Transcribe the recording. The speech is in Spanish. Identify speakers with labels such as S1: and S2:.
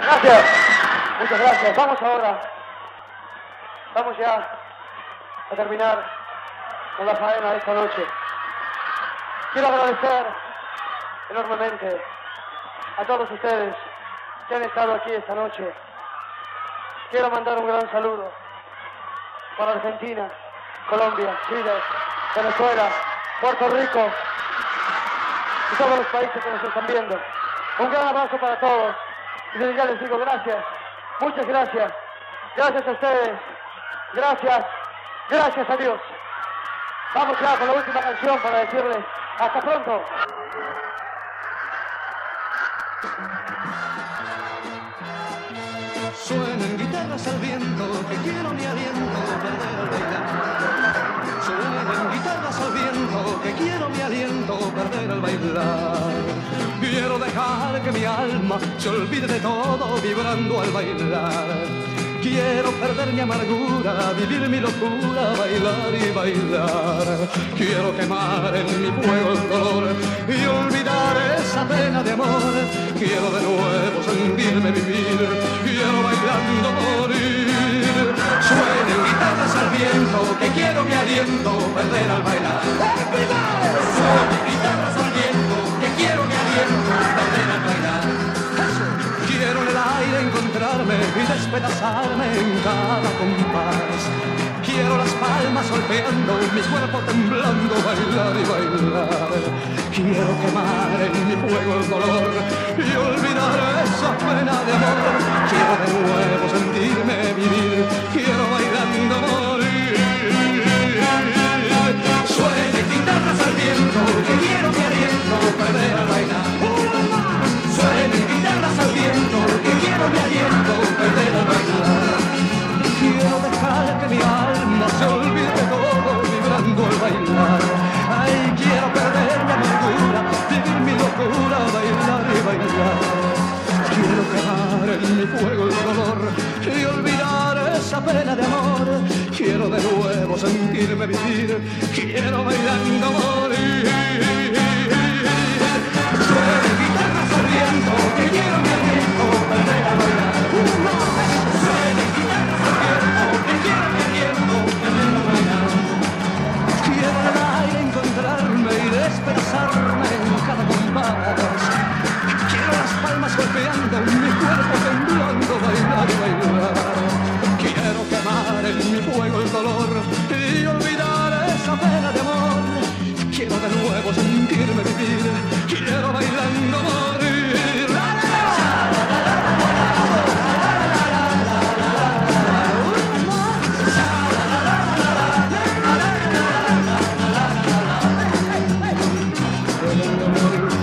S1: Gracias. Muchas gracias. Vamos ya a terminar con la faena de esta noche. Quiero agradecer enormemente a todos ustedes que han estado aquí esta noche. Quiero mandar un gran saludo para Argentina, Colombia, Chile, Venezuela, Puerto Rico y todos los países que nos están viendo. Un gran abrazo para todos. Y desde ya les digo gracias, muchas gracias. Gracias a ustedes. Gracias. Gracias a Dios. Vamos ya con la última canción para decirles hasta pronto.
S2: Suenan guitarras al viento, que quiero mi aliento perder al bailar. Suenan guitarras al viento, que quiero mi aliento perder al bailar. Quiero dejar que mi alma se olvide de todo vibrando al bailar. Quiero perder mi amargura, vivir mi locura, bailar y bailar. Quiero quemar en mi fuego el dolor y olvidar esa pena de amor. Quiero de nuevo sentirme vivir, quiero bailando morir. Suenen guitarras al viento, que quiero mi aliento perder al bailar. Suenen guitarras al viento, que quiero mi aliento perder al bailar. Quiero en el aire encontrarme y despedazarme en cada compás. Quiero las palmas golpeando, mi cuerpo temblando, bailar y bailar. Quiero quemar en mi fuego el dolor y olvidar esa pena de amor. Quiero de nuevo sentirme vivir, quiero bailando morir. Suenen guitarras al viento, que quiero mi aliento perder al bailar. Suenen guitarras al viento, que quiero mi aliento perder al bailar. Quiero dejar que mi alma se olvide de todo vibrando al bailar. Ay, quiero perder mi amargura, vivir mi locura, bailar y bailar. Quiero quemar en mi fuego el dolor y olvidar esa pena de amor. Quiero de nuevo sentirme vivir, quiero bailando morir. Suenen guitarras al viento, que quiero mi aliento perder al bailar. Suenen guitarras al viento, que quiero mi aliento perder al bailar. Quiero en el aire encontrarme y despedazarme en cada compás. Quiero las palmas golpeando, mi cuerpo temblando, bailar y bailar. Quiero quemar en mi fuego el dolor y olvidar esa pena de amor. Quiero de nuevo sentirme vivir, quiero bailando morir. Bailando morir.